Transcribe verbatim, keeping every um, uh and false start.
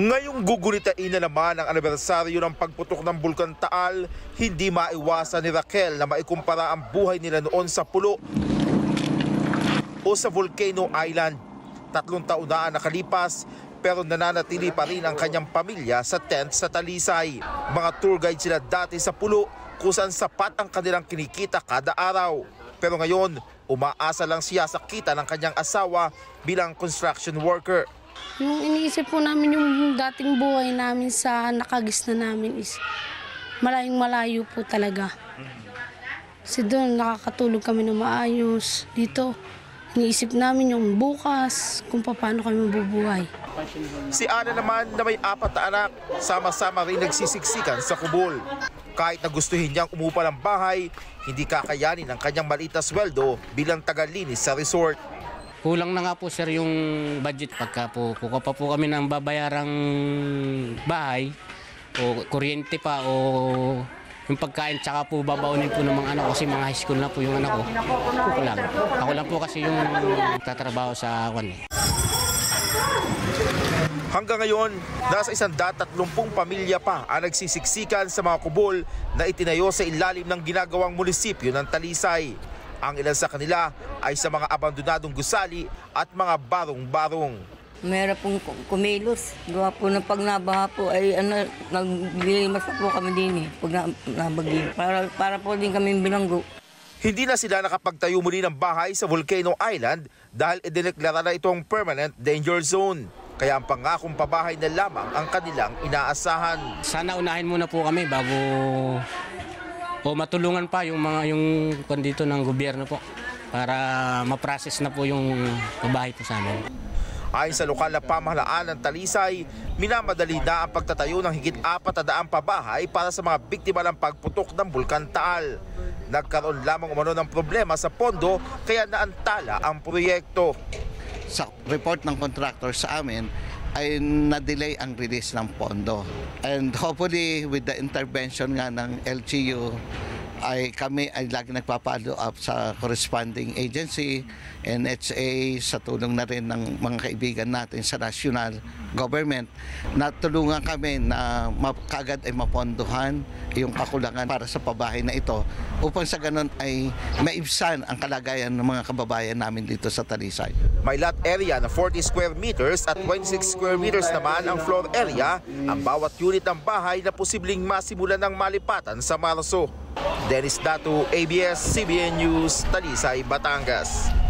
Ngayong gugunitain na naman ang anibersaryo ng pagputok ng Bulkan Taal, hindi maiwasan ni Raquel na maikumpara ang buhay nila noon sa pulo o sa Volcano Island. Tatlong taon na ang nakalipas pero nananatili pa rin ang kanyang pamilya sa tent sa Talisay. Mga tour guide sila dati sa pulo kung saan sapat ang kanilang kinikita kada araw. Pero ngayon, umaasa lang siya sa kita ng kanyang asawa bilang construction worker. Yung iniisip po namin yung dating buhay namin sa nakagis na namin is malayong malayo po talaga. Kasi doon nakakatulog kami na maayos. Dito, iniisip namin yung bukas kung paano kami mabubuhay. Si Ana naman na may apat na anak, sama-sama rin nagsisiksikan sa kubol. Kahit na gustuhin niyang umupa ng bahay, hindi kakayanin ang kanyang maliit na sweldo bilang tagalinis sa resort. Kulang na nga po sir yung budget pagka po kukuha pa po kami ng babayarang bahay o kuryente pa o yung pagkain tsaka po babaunin po ng mga anak ko kasi mga high school na po yung anak ko. Kukulang. Ako lang po kasi yung tatrabaho sa kwan eh. Hanggang ngayon, nasa isang tatlumpung pamilya pa ang nagsisiksikan sa mga kubol na itinayo sa ilalim ng ginagawang munisipyo ng Talisay. Ang ilan sa kanila ay sa mga abandonadong gusali at mga barong-barong. Mayroon pong kumilos. Gawa po ng pag nabaha po ay ano, naglilimas po kami din eh, pag nabagyo. Para, para po din kami bilanggo. Hindi na sila nakapagtayo muli ng bahay sa Volcano Island dahil idineklara na itong permanent danger zone. Kaya ang pangakong pabahay na lamang ang kanilang inaasahan. Sana unahin muna po kami bago o matulungan pa yung mga yung kondito ng gobyerno po para ma-process na po yung pabahay po sa amin. Ayon sa lokal na pamahalaan ng Talisay, minamadali na ang pagtatayo ng higit apat na daang pabahay para sa mga biktima ng pagputok ng Bulkan Taal. Nagkaroon lamang umano ng problema sa pondo kaya naantala ang proyekto. Sa report ng contractor sa amin ay na-delay ang release ng pondo. And hopefully with the intervention nga ng L G U ay kami ay lagi nagpa-follow up sa corresponding agency, N H A, sa tulong na rin ng mga kaibigan natin sa national government. Natulungan kami na kagad ay mapondohan yung kakulangan para sa pabahay na ito upang sa ganun ay maibsan ang kalagayan ng mga kababayan namin dito sa Talisay. May lot area na forty square meters at twenty-six square meters naman ang floor area, ang bawat unit ng bahay na posibleng masimulan ng malipatan sa Marso. Dennis Datu, A B S C B N News, Talisay, Batangas.